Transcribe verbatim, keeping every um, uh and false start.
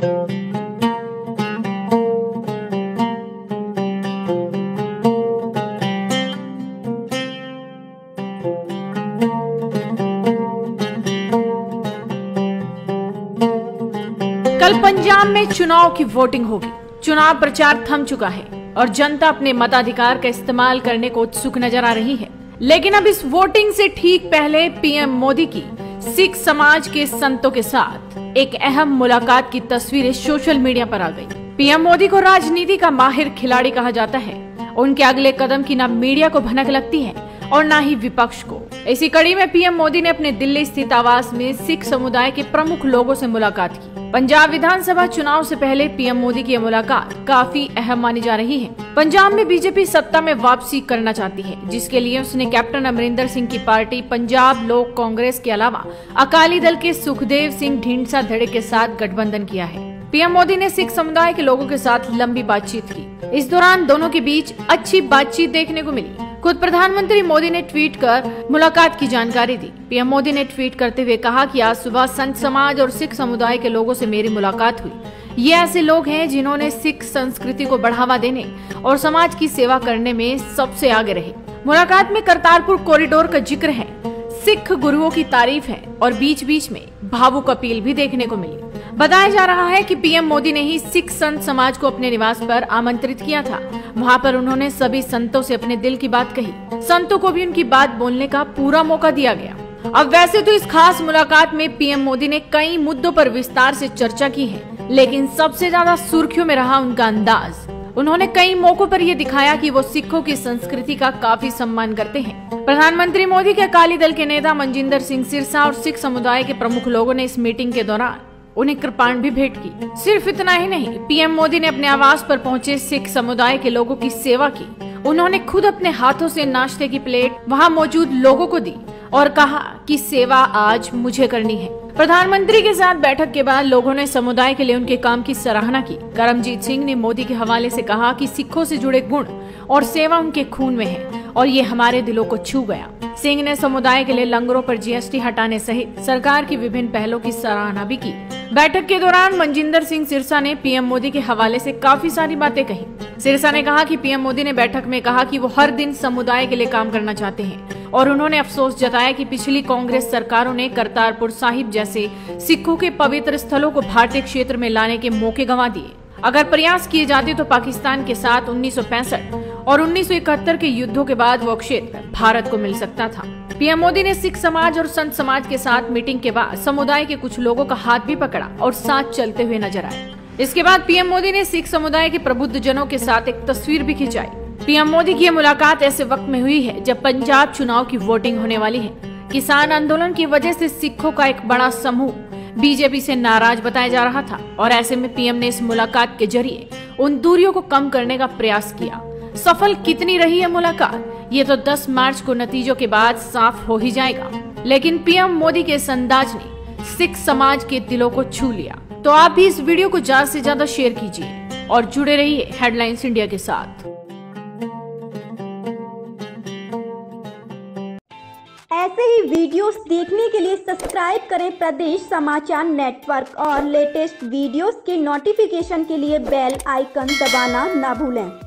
कल पंजाब में चुनाव की वोटिंग होगी। चुनाव प्रचार थम चुका है और जनता अपने मताधिकार का इस्तेमाल करने को उत्सुक नजर आ रही है। लेकिन अब इस वोटिंग से ठीक पहले पीएम मोदी की सिख समाज के संतों के साथ एक अहम मुलाकात की तस्वीरें सोशल मीडिया पर आ गई। पीएम मोदी को राजनीति का माहिर खिलाड़ी कहा जाता है। उनके अगले कदम की न मीडिया को भनक लगती है और न ही विपक्ष को। इसी कड़ी में पीएम मोदी ने अपने दिल्ली स्थित आवास में सिख समुदाय के प्रमुख लोगों से मुलाकात की। पंजाब विधानसभा चुनाव से पहले पीएम मोदी की यह मुलाकात काफी अहम मानी जा रही है। पंजाब में बीजेपी सत्ता में वापसी करना चाहती है, जिसके लिए उसने कैप्टन अमरिंदर सिंह की पार्टी पंजाब लोक कांग्रेस के अलावा अकाली दल के सुखदेव सिंह ढींढसा धड़े के साथ गठबंधन किया है। पीएम मोदी ने सिख समुदाय के लोगों के साथ लंबी बातचीत की। इस दौरान दोनों के बीच अच्छी बातचीत देखने को मिली। खुद प्रधानमंत्री मोदी ने ट्वीट कर मुलाकात की जानकारी दी। पीएम मोदी ने ट्वीट करते हुए कहा कि आज सुबह संत समाज और सिख समुदाय के लोगों से मेरी मुलाकात हुई। ये ऐसे लोग हैं जिन्होंने सिख संस्कृति को बढ़ावा देने और समाज की सेवा करने में सबसे आगे रहे। मुलाकात में करतारपुर कॉरिडोर का जिक्र है, सिख गुरुओं की तारीफ है और बीच बीच में भावुक अपील भी देखने को मिली। बताया जा रहा है कि पीएम मोदी ने ही सिख संत समाज को अपने निवास पर आमंत्रित किया था। वहां पर उन्होंने सभी संतों से अपने दिल की बात कही। संतों को भी उनकी बात बोलने का पूरा मौका दिया गया। अब वैसे तो इस खास मुलाकात में पीएम मोदी ने कई मुद्दों पर विस्तार से चर्चा की है, लेकिन सबसे ज्यादा सुर्खियों में रहा उनका अंदाज। उन्होंने कई मौकों पर यह दिखाया कि वो सिखों की संस्कृति का काफी सम्मान करते हैं। प्रधानमंत्री मोदी के अकाली दल के नेता मनजिंदर सिंह सिरसा और सिख समुदाय के प्रमुख लोगों ने इस मीटिंग के दौरान उन्हें कृपाण भी भेंट की। सिर्फ इतना ही नहीं, पीएम मोदी ने अपने आवास पर पहुंचे सिख समुदाय के लोगों की सेवा की। उन्होंने खुद अपने हाथों से नाश्ते की प्लेट वहां मौजूद लोगों को दी और कहा कि सेवा आज मुझे करनी है। प्रधानमंत्री के साथ बैठक के बाद लोगों ने समुदाय के लिए उनके काम की सराहना की। करमजीत सिंह ने मोदी के हवाले से कहा कि सिखों से जुड़े गुण और सेवा उनके खून में है और ये हमारे दिलों को छू गया। सिंह ने समुदाय के लिए लंगरों पर जीएसटी हटाने सहित सरकार की विभिन्न पहलों की सराहना भी की। बैठक के दौरान मनजिंदर सिंह सिरसा ने पीएम मोदी के हवाले से काफी सारी बातें कही। सिरसा ने कहा कि पीएम मोदी ने बैठक में कहा कि वो हर दिन समुदाय के लिए काम करना चाहते हैं और उन्होंने अफसोस जताया कि पिछली कांग्रेस सरकारों ने करतारपुर साहिब जैसे सिखों के पवित्र स्थलों को भारतीय क्षेत्र में लाने के मौके गंवा दिए। अगर प्रयास किए जाते तो पाकिस्तान के साथ उन्नीस सौ पैंसठ और उन्नीस सौ इकहत्तर के युद्धों के बाद वो क्षेत्र भारत को मिल सकता था। पीएम मोदी ने सिख समाज और संत समाज के साथ मीटिंग के बाद समुदाय के कुछ लोगों का हाथ भी पकड़ा और साथ चलते हुए नजर आए। इसके बाद पीएम मोदी ने सिख समुदाय के प्रबुद्ध जनों के साथ एक तस्वीर भी खिंचाई। पीएम मोदी की यह मुलाकात ऐसे वक्त में हुई है जब पंजाब चुनाव की वोटिंग होने वाली है। किसान आंदोलन की वजह से सिखों का एक बड़ा समूह बीजेपी से नाराज बताया जा रहा था और ऐसे में पीएम ने इस मुलाकात के जरिए उन दूरियों को कम करने का प्रयास किया। सफल कितनी रही है मुलाकात, ये तो दस मार्च को नतीजों के बाद साफ हो ही जाएगा। लेकिन पीएम मोदी के इस अंदाज ने सिख समाज के दिलों को छू लिया। तो आप भी इस वीडियो को ज्यादा से ज्यादा शेयर कीजिए और जुड़े रहिए हेडलाइंस इंडिया के साथ। ऐसे ही वीडियोस देखने के लिए सब्सक्राइब करें प्रदेश समाचार नेटवर्क और लेटेस्ट वीडियोस के नोटिफिकेशन के लिए बेल आइकन दबाना ना भूलें।